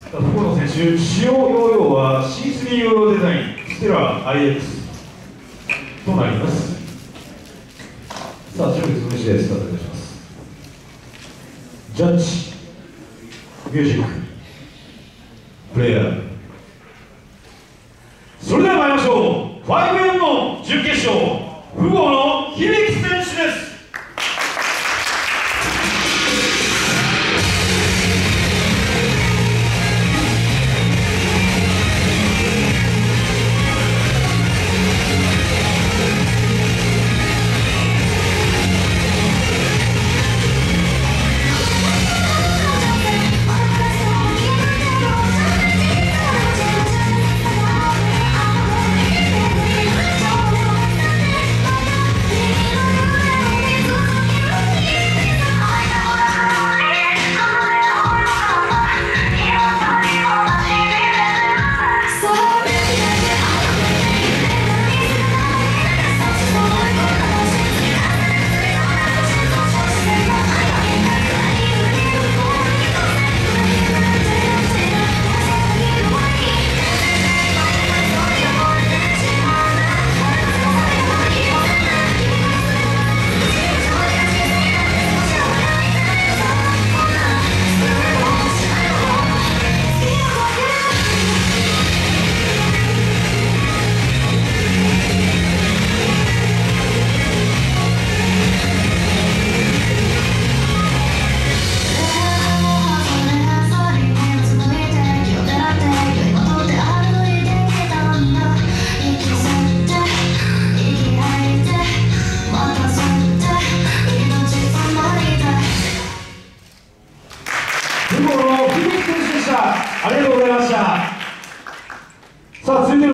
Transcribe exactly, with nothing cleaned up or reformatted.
福野選手、使用ヨーヨーは シースリー ヨーヨーデザインステラ アイエックス となります。さあ、準備済み次第スタートいたします。ジャッジ、ミュージック、プレイヤー。それでは参りましょう。ファイブよんの準決勝、福野響選手です。福野響選手でした。ありがとうございました。さあ、続いて